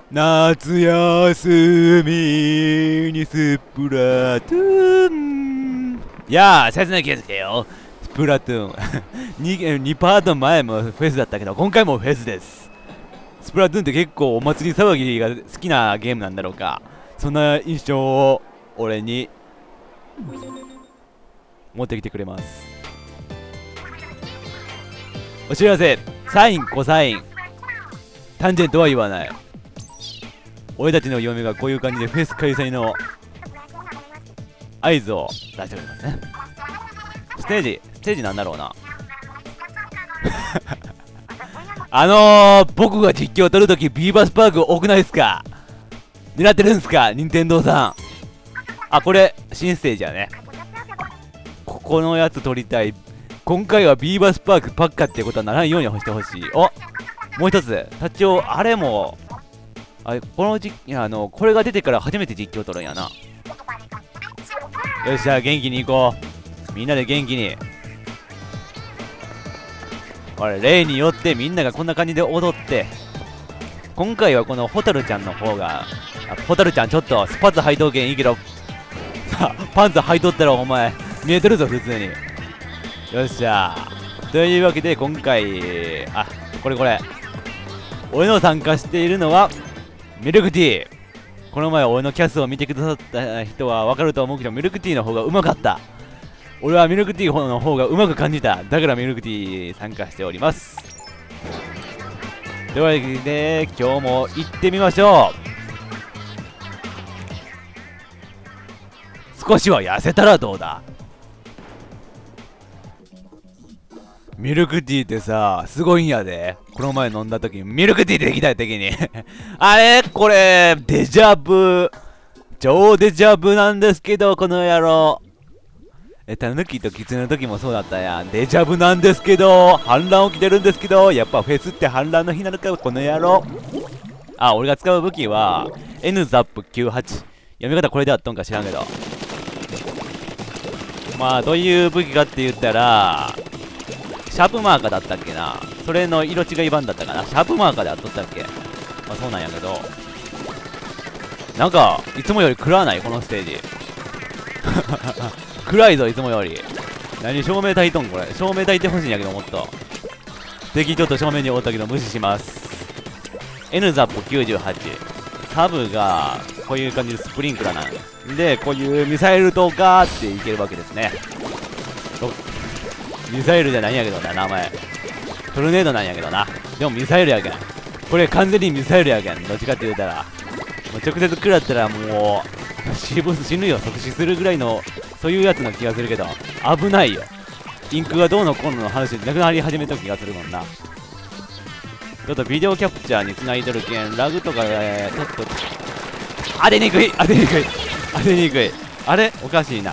夏休みにスプラトゥーン。いやあ、切な気づけよ。スプラトゥーン2パート前もフェスだったけど、今回もフェスです。スプラトゥーンって結構お祭り騒ぎが好きなゲームなんだろうか。そんな印象を俺に持ってきてくれます。お知らせ、サイン、コサイン、タンジェントは言わない。俺たちの嫁がこういう感じでフェス開催の合図を出してくれますね。ステージなんだろうな。僕が実況を撮るときビーバスパーク多くないですか？狙ってるんすか任天堂さん。あ、これ新ステージやね。ここのやつ撮りたい。今回はビーバスパークばっかってことはならんようにしてほしい。お、もう一つタチオ、あれもこれが出てから初めて実況撮るんやな。よっしゃ、元気に行こう。みんなで元気に。これ例によってみんながこんな感じで踊って、今回はこのホタルちゃんの方が、ホタルちゃんちょっとスパッツ履いとけんいいけど、さあパンツ履いとったらお前見えてるぞ普通に。よっしゃ。というわけで今回、これ俺の参加しているのはミルクティー。この前俺のキャスを見てくださった人は分かると思うけど、ミルクティーの方がうまかった。俺はミルクティーの方がうまく感じた。だからミルクティー参加しております。というわけで今日も行ってみましょう。少しは痩せたらどうだ。ミルクティーってさ、すごいんやで。この前飲んだ時にミルクティーできた時にあれこれデジャブ、超デジャブなんですけど、この野郎。タヌキとキツネの時もそうだったやん。デジャブなんですけど、反乱起きてるんですけど、やっぱフェスって反乱の日なのか、この野郎。あ、俺が使う武器は NZAP98。読み方これであっとんか知らんけど、まあどういう武器かって言ったらシャープマーカーだったっけな。それの色違い版だったかな。シャープマーカーであっとったっけ。まあそうなんやけど、なんかいつもより暗ないこのステージ暗いぞいつもより。何照明焚いとんこれ。照明焚いてほしいんやけど、もっと敵ちょっと正面におったけど無視します。 NZAP98。 サブがこういう感じでスプリンクラーなんで、こういうミサイルとかっていけるわけですね。ミサイルじゃないんやけどな、名前トルネードなんやけどな。でもミサイルやけん。これ完全にミサイルやけん。どっちかって言うたらもう直接食らったらもう死ぬよ。即死するぐらいのそういうやつな気がするけど、危ないよ。インクがどうのこうのの話でなくなり始めた気がするもんな。ちょっとビデオキャプチャーに繋いでるけんラグとかちょっと当てにくい。あれおかしいな。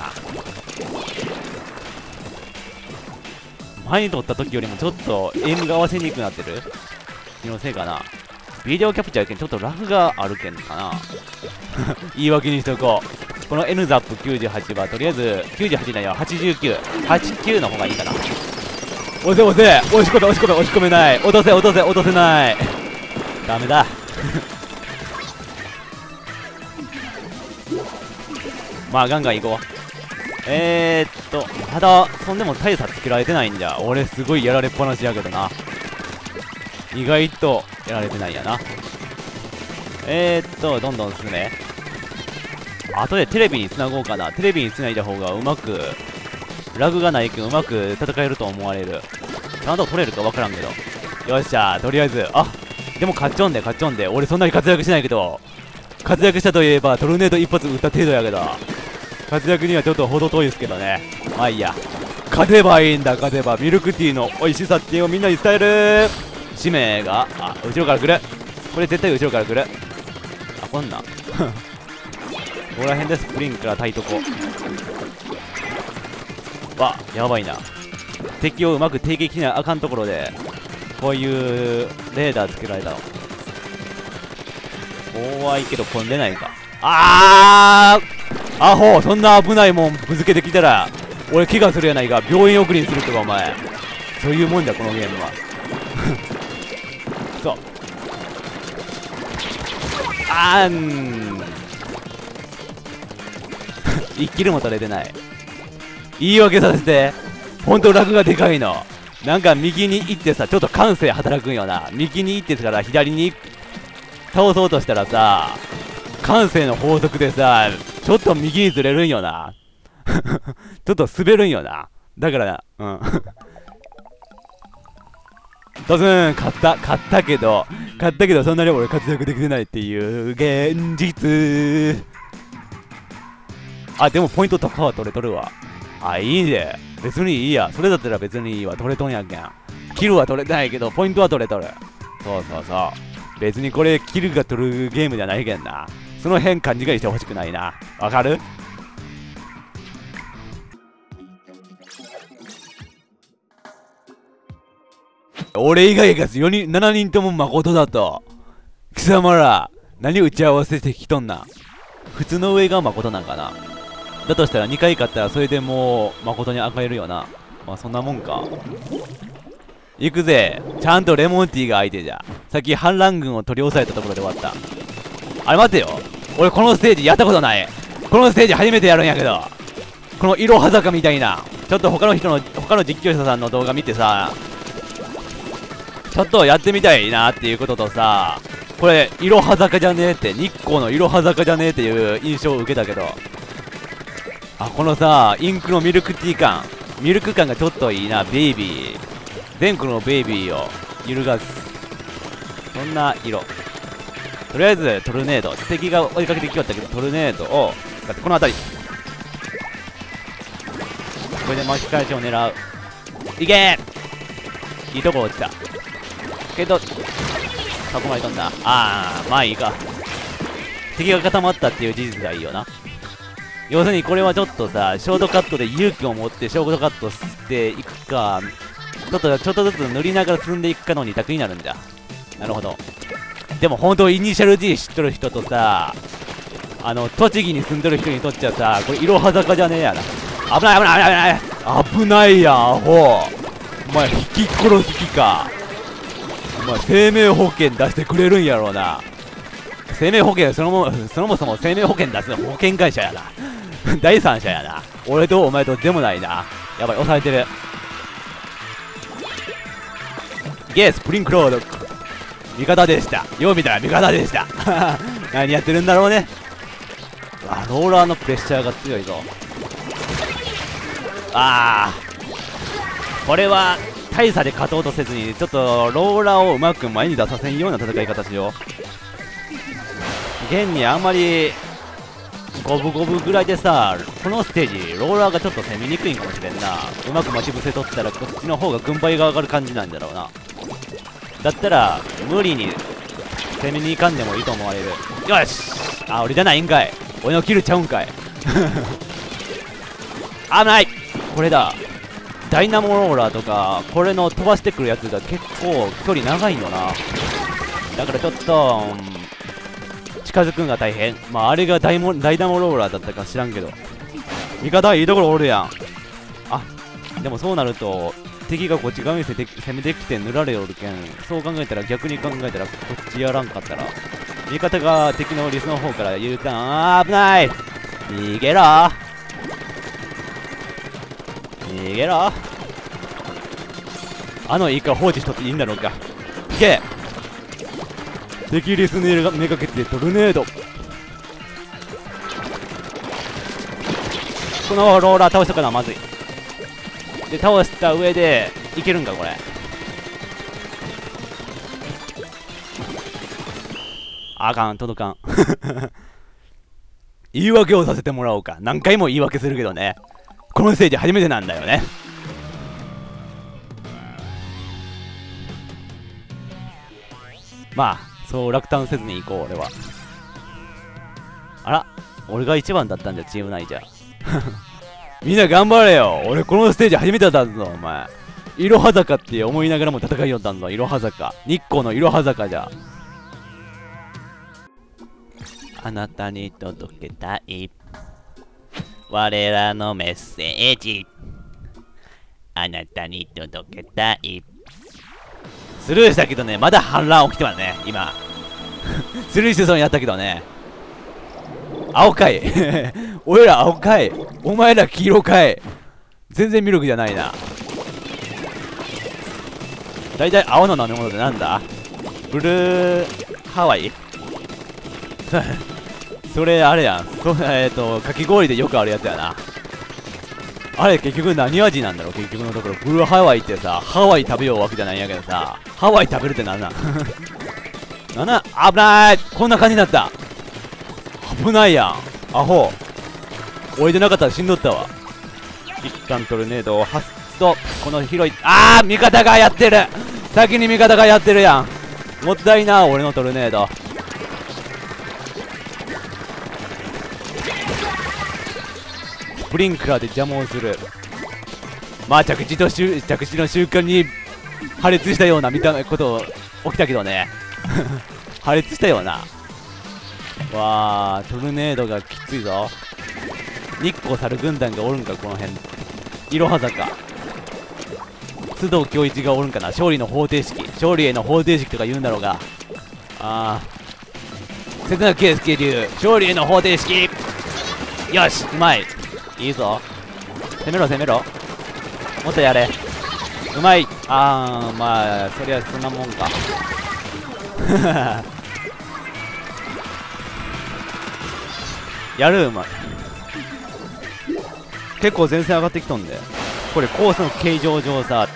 前に撮った時よりもちょっとエイムが合わせにくくなってる気のせいかな。ビデオキャプチャーやけんちょっとラグがあるけんかな言い訳にしとこう。この NZAP98 はとりあえず98だよ。89の方がいいかな。押し込めない。落とせないダメだまあガンガン行こう。ただそんでも大差つけられてないんじゃ。俺すごいやられっぱなしやけどな。意外とやられてないやな。どんどん進め。後でテレビにつなごうかな。テレビにつないだ方がうまくラグがないけどうまく戦えると思われる。ちゃんと取れるか分からんけど。よっしゃ、とりあえずでも勝っちょんで俺そんなに活躍しないけど、活躍したといえばトルネード一発撃った程度やけど、活躍にはちょっと程遠いですけどね。まあいいや。勝てばいいんだ。ミルクティーの美味しさっていうのをみんなに伝える。使命が後ろから来る。これ絶対後ろから来る。こんなここら辺でスプリンクラー焚いとこう。やばいな。敵をうまく定撃しなあかんところでこういうレーダーつけられたの怖いけど飛んでないか。アホ、そんな危ないもんぶつけてきたら俺怪我するやないか。病院送りにするとかお前。そういうもんだこのゲームはそう。 あーん1キルも取れてない。言い訳させて。ほんとラグがでかいの。なんか右に行ってさ、ちょっと感性働くんよな。右に行ってから左に倒そうとしたらさ、感性の法則でさ、ちょっと右にずれるんよな。ちょっと滑るんよな。だからな、ドスン勝ったけど、そんなに俺活躍できてないっていう現実。あ、でもポイントとかは取れとるわ。あ、いいね。別にいいや。それだったら別にいいわ。取れとんやんけん。キルは取れてないけど、ポイントは取れとる。そうそうそう。別にこれ、キルが取るゲームじゃないけんな。その辺勘違いしてほしくないな。わかる？俺以外が4人、7人とも誠だと。貴様ら、何打ち合わせしてきとんな。普通の上が誠なんかな。だとしたら2回勝ったらそれでもう誠に赤えるよな。まあそんなもんか。行くぜ。ちゃんとレモンティーが相手じゃ。さっき反乱軍を取り押さえたところで終わった。あれ待ってよ。俺このステージやったことない。このステージ初めてやるんやけど。このいろは坂みたいな。ちょっと他の実況者さんの動画見てさ、ちょっとやってみたいなっていうこととさ、これいろは坂じゃねえって、日光のいろは坂じゃねえっていう印象を受けたけど、あ、このさ、インクのミルク感がちょっといいな。ベイビー全国のベイビーを揺るがす、そんな色。とりあえずトルネード、敵が追いかけてきよったけど、トルネードを使ってこの辺り、これで巻き返しを狙う。いけー、いいとこ落ちたけど、そこまで飛んだ。あー、まあいいか。敵が固まったっていう事実がいいよな。要するにこれはちょっとさ、ショートカットで勇気を持ってショートカットしていくか、ちょっとずつ塗りながら進んでいくかの2択になるんだ。なるほど。でも本当イニシャル D 知っとる人とさ、栃木に住んでる人にとっちゃさ、これいろは坂じゃねえやな。危ないやん、アホ。お前引き殺す気か。お前生命保険出してくれるんやろうな。生命保険、そもそも生命保険出すの保険会社やな。第三者やな。俺とお前とでもないな。やばい、押されてる。イエス、プリンクロード。味方でした。よう見たら味方でした。何やってるんだろうね。あ、ローラーのプレッシャーが強いぞ。あー、これは大差で勝とうとせずに、ちょっとローラーをうまく前に出させんような戦い方しよう。現にあんまり五分五分ぐらいでさ、このステージローラーがちょっと攻めにくいんかもしれんな。うまく待ち伏せ取ったらこっちの方が軍配が上がる感じなんだろうな。だったら無理に攻めに行かんでもいいと思われる。よし、あ、俺じゃないんかい。俺のキルちゃうんかい。危ない。これだ、ダイナモローラーとかこれの飛ばしてくるやつが結構距離長いよな。だからちょっと、近づくんが大変。まああれがダイナモローラーだったか知らんけど、味方いいところおるやん。あ、でもそうなると敵がこっち側に攻めてきて塗られおるけん、そう考えたら逆に考えたらこっちやらんかったら味方が敵のリスの方から U ターン、あー危ない、逃げろ逃げろ。イカ放置しとっていいんだろうか。いけ、敵リスにめがけてトルネード。このローラー倒したからまずい。で倒した上でいけるんかこれ。あかん、届かん。言い訳をさせてもらおうか。何回も言い訳するけどね、このステージ初めてなんだよね。まあそう落胆せずに行こう。俺はあら、俺が一番だったんじゃ、チーム内じゃ。みんな頑張れよ。俺このステージ初めてだったぞ。お前いろは坂って思いながらも戦いよったんぞ。いろは坂、日光のいろは坂じゃ。あなたに届けたい我らのメッセージ、あなたに届けたい。スルーしたけどね、まだ反乱起きてはね今。 スルーしてそうになったけどね。青かい俺ら青かい、お前ら黄色かい。全然ミルクじゃないな。だいたい青の飲み物ってなんだ？ブルーハワイそれあれやん。かき氷でよくあるやつやな。あれ結局何味なんだろう。結局のところブルーハワイってさ、ハワイ食べようわけじゃないんやけどさ、ハワイ食べるってなんなんなんなん、危ない。こんな感じだった。危ないやんアホ。置いてなかったら死んどったわ。一旦トルネードを発すと、この広い、味方がやってる。先に味方がやってるやん。もったいな俺のトルネード。スプリンクラーで邪魔をする。まあ着地の瞬間に破裂したような見た目こと起きたけどね破裂したような。わあトルネードがきついぞ。日光猿軍団がおるんかこの辺。いろは坂須藤恭一がおるんかな。勝利の方程式、勝利への方程式とか言うんだろうが。刹那圭介流勝利への方程式。よしうまい。いいぞ攻めろ攻めろ。もっとやれ。うまい。まあそりゃそんなもんかやる。うまい。結構前線上がってきとんで、これコースの形状上さ、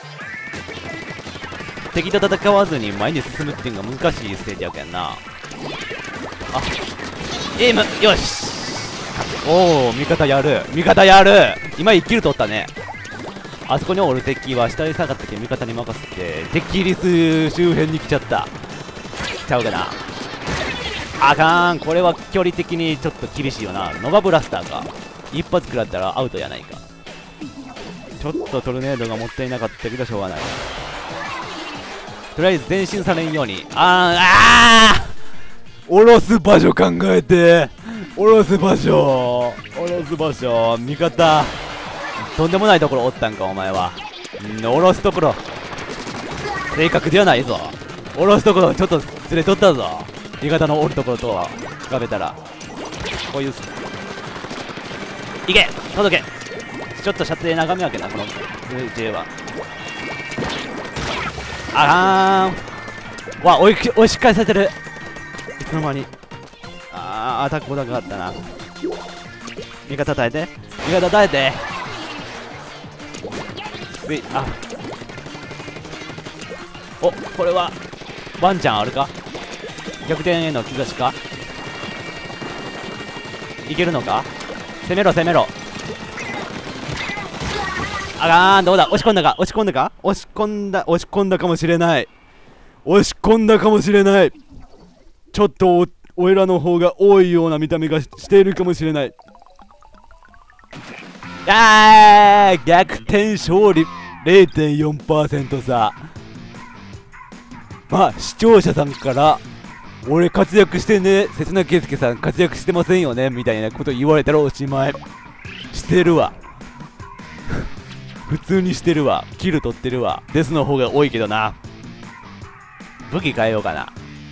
敵と戦わずに前に進むっていうのが難しいステージやけんな。エイムよし。おお味方やる味方やる。今1キル取ったね。あそこにおる敵は下に下がったけど味方に任せて敵リス周辺に来ちゃったちゃうかな。あかん。これは距離的にちょっと厳しいよな。ノバブラスターか。一発食らったらアウトやないか。ちょっとトルネードがもったいなかったけどしょうがない。とりあえず前進されんように。下ろす場所考えて。下ろす場所味方とんでもないところおったんかお前は。下ろすところ正確ではないぞ。下ろすところちょっとずれとったぞ。味方のおるところと比べたら。こういういけ届け。ちょっと射程長めわけなこの J は。わ押し返されてる。いつの間に。アタックボタンがあったな。味方耐えて味方耐えて。おこれはワンチャンあるか。逆転への兆しか。いけるのか。攻めろ攻めろ。どうだ。押し込んだか押し込んだか押し込んだかもしれない。押し込んだかもしれない。ちょっと俺らの方が多いような見た目がしているかもしれない。逆転勝利 0.4% 差。まあ視聴者さんから俺活躍してね、刹那圭介さん活躍してませんよねみたいなこと言われたらおしまい。してるわ普通にしてるわ。キル取ってるわ。デスの方が多いけどな。武器変えようかな。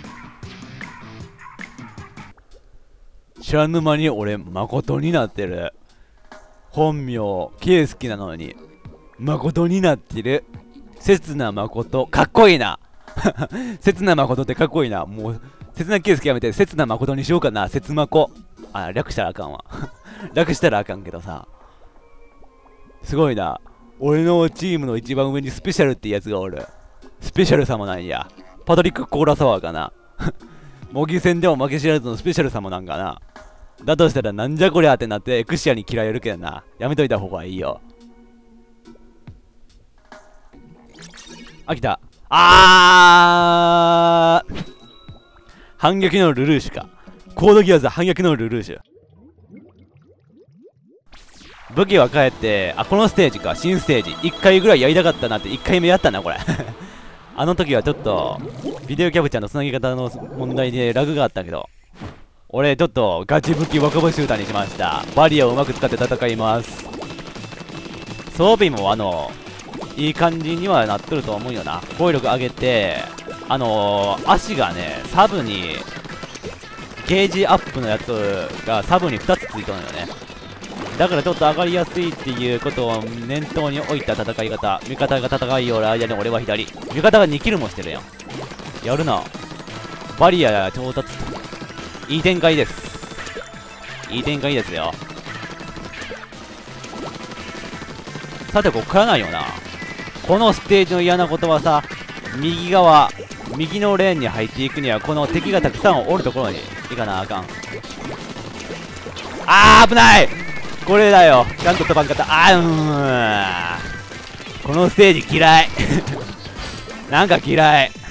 知らぬ間に俺誠になってる。本名圭介なのに誠になってる。刹那誠かっこいいな刹那誠ってかっこいいな。もう刹那圭介やめて刹那誠にしようかな。刹まこ略したらあかんわ略したらあかんけどさ、すごいな。俺のチームの一番上にスペシャルってやつがおる。スペシャル様なんや。パトリック・コーラサワーかな模擬戦でも負け知らずのスペシャル様なんかな。だとしたらなんじゃこりゃってなってエクシアに嫌われるけどな。やめといた方がいいよ。来た。反撃のルルーシュか。コードギアーズ反撃のルルーシュ。武器は帰ってこのステージか。新ステージ1回ぐらいやりたかったなって。1回目やったなこれあの時はちょっとビデオキャプチャーのつなぎ方の問題でラグがあったけど、俺ちょっとガチ武器若葉シューターにしました。バリアをうまく使って戦います。装備もいい感じにはなっとると思うよな。防御力上げて足がねサブにゲージアップのやつがサブに2つついたのよね。だからちょっと上がりやすいっていうことを念頭に置いた戦い方。味方が戦いよる間に俺は左。味方が2キルもしてるやん。やるな。バリア調達。いい展開です。いい展開ですよ。さて、こっからないよな。このステージの嫌なことはさ、右側、右のレーンに入っていくには、この敵がたくさんおるところに行かなあかん。危ない。これだよ。ちゃんと飛ばんかった。このステージ嫌い。なんか嫌い。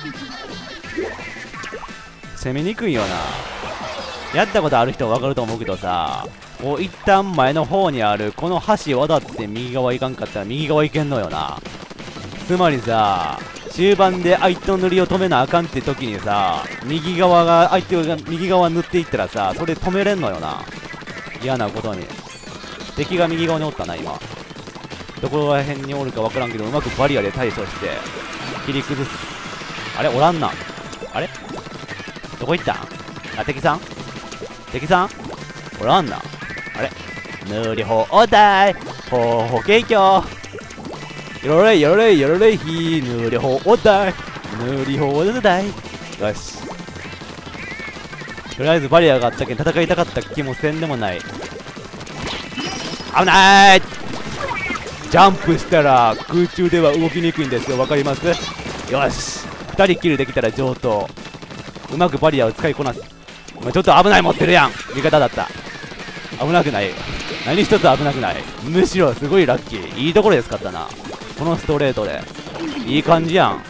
攻めにくいよな。やったことある人は分かると思うけどさ、こう一旦前の方にあるこの橋を渡って右側行かんかったら右側行けんのよな。つまりさ、中盤で相手の塗りを止めなあかんって時にさ、右側が相手が右側塗っていったらさ、それ止めれんのよな。嫌なことに。敵が右側におったな今。どこら辺におるか分からんけど、うまくバリアで対処して切り崩す。あれおらんな。あれどこ行ったん。敵さんおらんな。あれ塗り放題ほけいきょよろれよろれよろれひ塗り放題塗り放題。よし、とりあえずバリアがあったけん戦いたかった気もせんでもない。危ない。ジャンプしたら空中では動きにくいんですよ。わかります。よし、2人キルできたら上等。うまくバリアを使いこなす。ちょっと危ない持ってるやん。味方だった。危なくない。何一つ危なくない。むしろすごいラッキー。いいところで使ったな。このストレートでいい感じやん。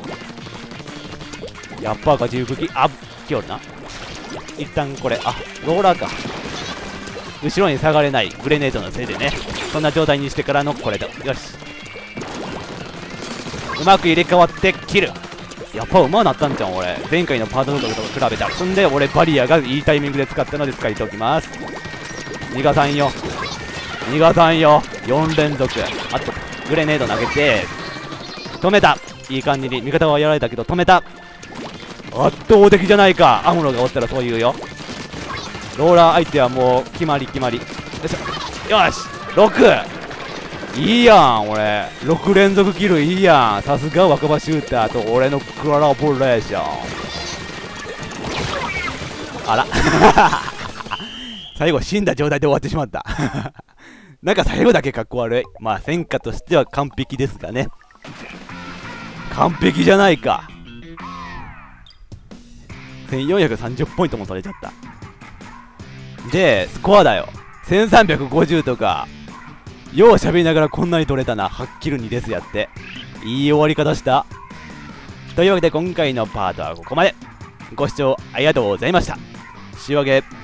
やっぱガチ浮ききよるな。一旦これローラーか。後ろに下がれないグレネードのせいでね。そんな状態にしてからのこれだ。よし、うまく入れ替わって切る。やっぱうまなったんじゃん俺。前回のパートナーと比べた。そんで俺バリアがいいタイミングで使ったので使いておきます。逃がさんよ4連続。あとグレネード投げて止めた。いい感じに味方はやられたけど止めた。圧倒的じゃないか。アムロがおったらそう言うよ。ローラー相手はもう決まり。よいしょ。よし6。いいやん俺。6連続キルいいやん。さすが若葉シューターと俺のクラボレーション。あら最後死んだ状態で終わってしまったなんか最後だけかっこ悪い。まあ戦果としては完璧ですがね。完璧じゃないか。1430ポイントも取れちゃった。でスコアだよ。1350とか。よう喋りながらこんなに取れたな。はっきり2ですやって。いい終わり方した。というわけで今回のパートはここまで。ご視聴ありがとうございました。仕上げ。